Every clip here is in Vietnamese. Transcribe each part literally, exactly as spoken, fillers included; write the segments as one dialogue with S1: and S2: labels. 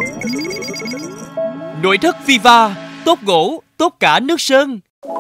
S1: Nội thất Viva, tốt gỗ, tốt cả nước sơn.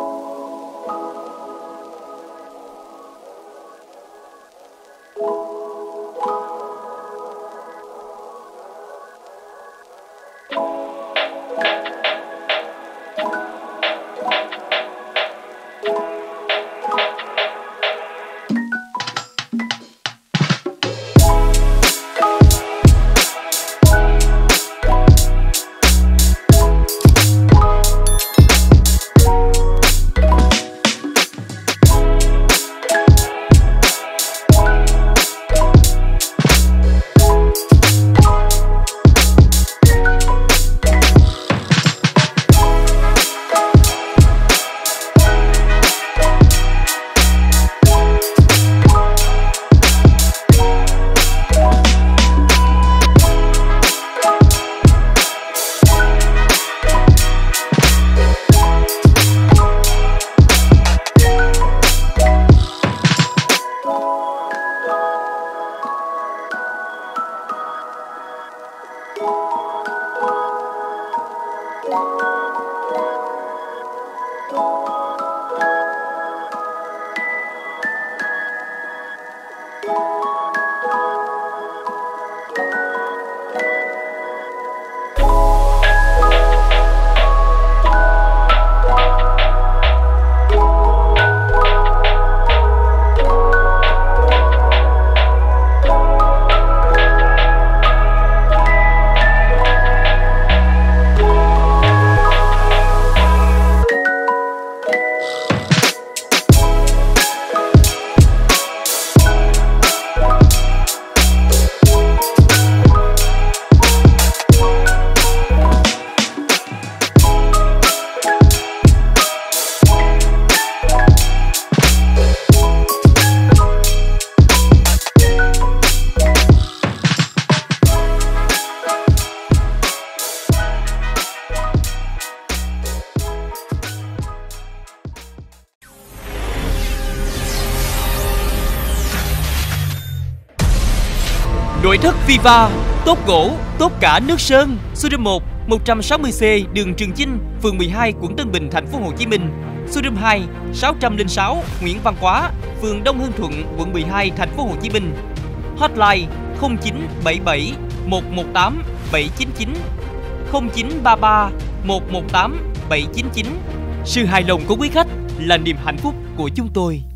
S2: Nội thất Viva, tốt gỗ, tốt cả nước sơn. Số một, một trăm sáu mươi C, đường Trường Chinh, phường mười hai, quận Tân Bình, thành phố Hồ Chí Minh. Số hai, sáu không sáu, Nguyễn Văn Quá, phường Đông Hưng Thuận, quận mười hai, thành phố Hồ Chí Minh. Hotline không chín bảy bảy một một tám bảy chín chín, không chín ba ba một một tám bảy chín chín. Sự hài lòng của quý khách là niềm hạnh phúc của chúng tôi.